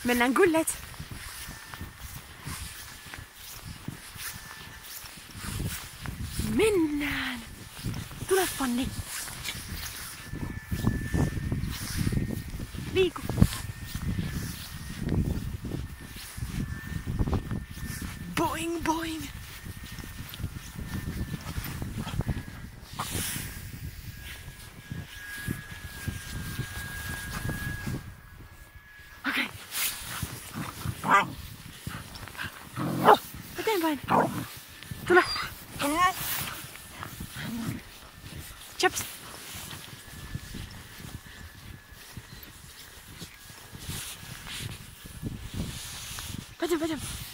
Mennään Gullet. Mennään. Tule Fanni. Liiku. Boing boing. Okei. Eteenpäin. Tule. Chaps. Pojďme.